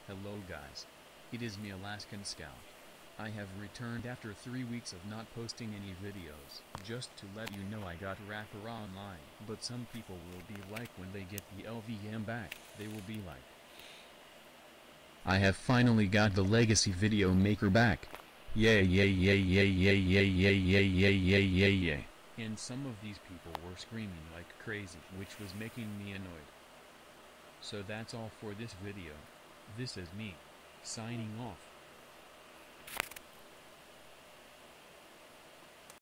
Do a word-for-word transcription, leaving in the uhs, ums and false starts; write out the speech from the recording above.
Hello guys. It is me, Alaskan Scout. I have returned after three weeks of not posting any videos. Just to let you know, I got Rapper Online. But some people will be like, when they get the L V M back, they will be like, I have finally got the Legacy Video Maker back. Yay yay yay yay yay yay yay yay yay yay yay yay. And some of these people were screaming like crazy, which was making me annoyed. So that's all for this video. This is me, signing off.